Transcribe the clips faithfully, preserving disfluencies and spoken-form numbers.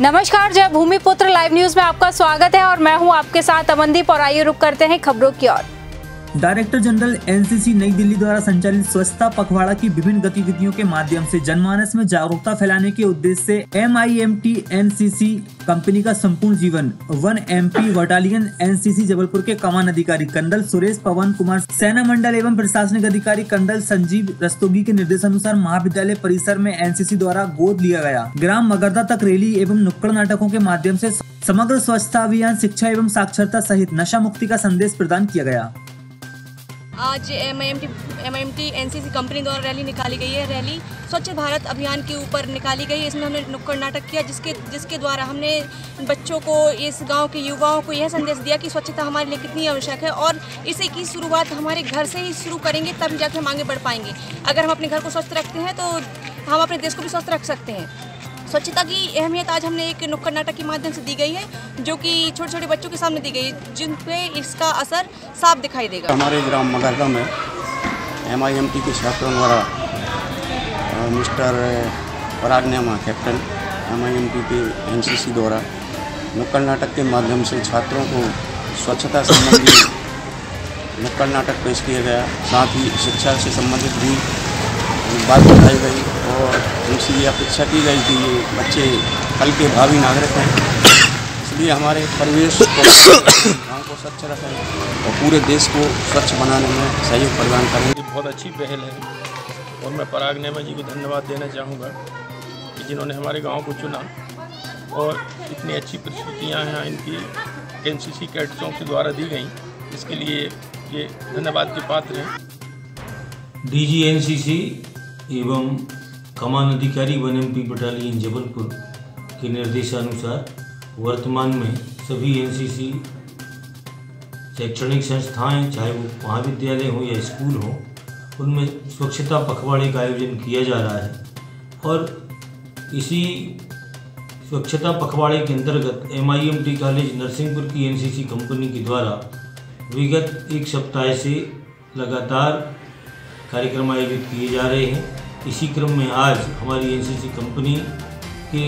नमस्कार, जय भूमिपुत्र live news में आपका स्वागत है और मैं हूं आपके साथ अमनदीप। और आइए रुक करते हैं खबरों की ओर। डायरेक्टर जनरल एनसीसी नई दिल्ली द्वारा संचालित स्वच्छता पखवाड़ा की विभिन्न गतिविधियों के माध्यम से जनमानस में जागरूकता फैलाने के उद्देश्य से M I M T NCC company का संपूर्ण जीवन one MP battalion NCC Jabalpur के कमान अधिकारी कर्नल सुरेश पवन कुमार, सेना मंडल एवं प्रशासनिक अधिकारी कर्नल संजीव रस्तोगी के निर्देशानुसार महाविद्यालय परिसर में एनसीसी द्वारा गोद लिया गया। ग्राम मगरदा तक रैली एवं नुक्कड़ नाटकों के माध्यम से समग्र स्वच्छता अभियान, शिक्षा एवं साक्षरता सहित नशा मुक्ति का संदेश प्रदान किया गया। आज M I M T M I M T NCC company द्वारा रैली निकाली गई है। रैली स्वच्छ भारत अभियान के ऊपर निकाली गई है। इसमें हमने नुक्कड़ नाटक किया, जिसके जिसके द्वारा हमने बच्चों को, इस गांव के युवाओं को यह संदेश दिया कि स्वच्छता हमारे लिए कितनी आवश्यक है और इसे की शुरुआत हमारे घर से ही शुरू करेंगे, तब जाकर हम आगे बढ़ पाएंगे। अगर हम अपने घर को स्वस्थ रखते हैं तो हम अपने देश को भी स्वस्थ रख सकते हैं। स्वच्छता की अहमियत आज हमने एक नुक्कड़ नाटक के माध्यम से दी गई है, जो कि छोटे छोटे बच्चों के सामने दी गई है, जिन पे इसका असर साफ दिखाई देगा। हमारे ग्राम मगरदा में एम आई एम टी के छात्रों द्वारा mister Parag Nema captain M I M T के एन सी सी द्वारा नुक्कड़ नाटक के माध्यम से छात्रों को स्वच्छता संबंधी नुक्कड़ नाटक पेश किया गया। साथ ही शिक्षा से संबंधित भी बात बताई गई और उनसे ये अपेक्षा की गई कि ये बच्चे कल के भावी नागरिक हैं, इसलिए हमारे परिवेश को, गाँव को स्वच्छ रखें और पूरे देश को स्वच्छ बनाने में सहयोग प्रदान करेंगे। बहुत अच्छी पहल है और मैं पराग नेमा जी को धन्यवाद देना चाहूँगा कि जिन्होंने हमारे गांव को चुना और इतनी अच्छी प्रस्तुतियाँ हैं इनकी एनसीसी कैडेट्सों के द्वारा दी गई, इसके लिए ये धन्यवाद के पात्र हैं। डीजी एनसीसी एवं कमान अधिकारी वन एमपी बटालियन जबलपुर के निर्देशानुसार वर्तमान में सभी एनसीसी शैक्षणिक संस्थाएं, चाहे वो महाविद्यालय हो या स्कूल हो, उनमें स्वच्छता पखवाड़े का आयोजन किया जा रहा है। और इसी स्वच्छता पखवाड़े के अंतर्गत M I M T college Narsinghpur की एनसीसी कंपनी के द्वारा विगत एक सप्ताह से लगातार कार्यक्रम आयोजित किए जा रहे हैं। इसी क्रम में आज हमारी एनसीसी कंपनी के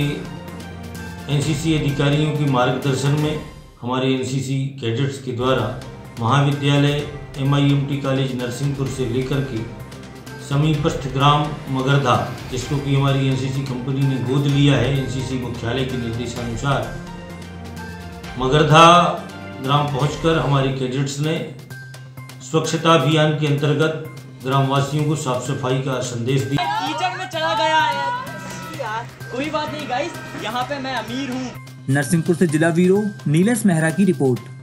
एनसीसी अधिकारियों के मार्गदर्शन में हमारे एनसीसी कैडेट्स के द्वारा महाविद्यालय M I M T college Narsinghpur से लेकर के समीपस्थ ग्राम मगरदा, जिसको कि हमारी एनसीसी कंपनी ने गोद लिया है एनसीसी मुख्यालय के निर्देशानुसार, मगरदा ग्राम पहुंचकर हमारे कैडेट्स ने स्वच्छता अभियान के अंतर्गत ग्रामवासियों को साफ सफाई का संदेश दिया। कीचड़ में चला गया है यार, कोई बात नहीं गाइस, यहाँ पे मैं अमीर हूँ। नरसिंहपुर से जिला ब्यूरो नीलेश मेहरा की रिपोर्ट।